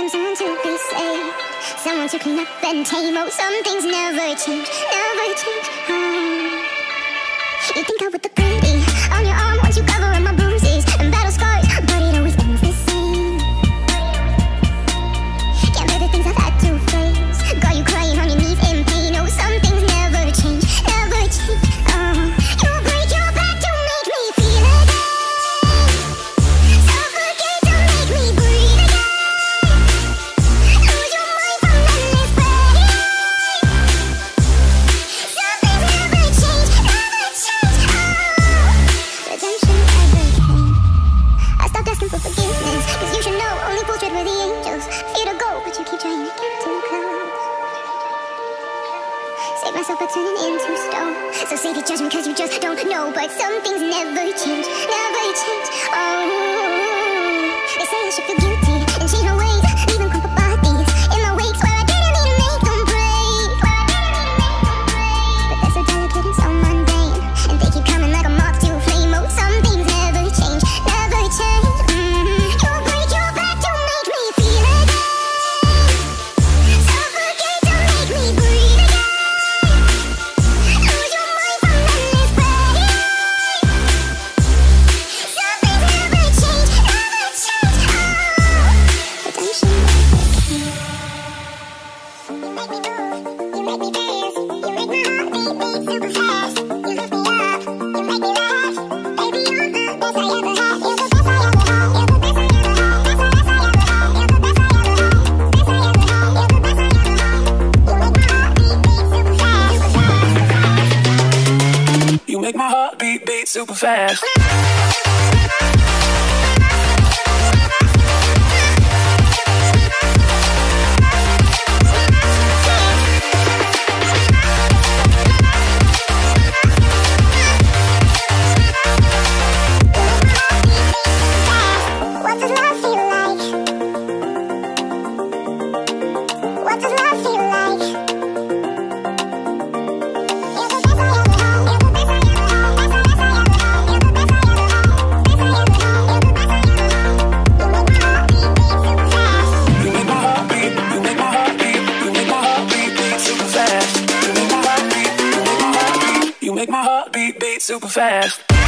I'm someone to be saved, someone to clean up and tame. Oh, some things never change, never change. Oh. You think I would look pretty on your arm once you cover up my bruises and battle scars, but it always ends the same. Can't bear the things I've had to face, got you crying on your knees in pain. Oh, some things never change, never change. Oh, you break your back to make me feel again, suffocate to make me breathe again, lose your mind from endless pain. Some things never change, never change. Oh, redemption never came. I stopped asking for forgiveness, cause you should know only fools tread where the angels fear to go, but you keep trying to get too close. Save myself by turning into stone, so save your judgment cause you just don't know. But some things never change, never change. Oh, they say I should feel guilty and change my ways, leaving crumpled bodies in my wake. Swear I didn't mean to make them break, but they're so delicate and so mundane, and they keep coming like a moth to a flame. Oh, some things never change, never change. You break your back to make me feel again, suffocate to make me breathe again, lose your mind from endless pain. Some things never change, never change. Oh, redemption never came. You make me move, you make me dance, you make my heart beat super fast. You lift me up, you make me laugh. Baby, you're the best I ever had. You're the best I ever had. You're the best I ever had. Best I ever had. You're the best I ever had. Best I ever had. You're the best I ever had. You make my heart beat super fast. You make my heart beat super fast. What does love feel like? What does love feel like? You're the best I ever had. You're the best I ever had. Best I ever had. You're the best I ever had. Best I ever had. You're the best I ever had. You make my heart beat super fast. You make my heart beat, you make my heart beat, you make my heart beat super fast. You make my heart beat, you make my heart beat, you make my heart beat super fast.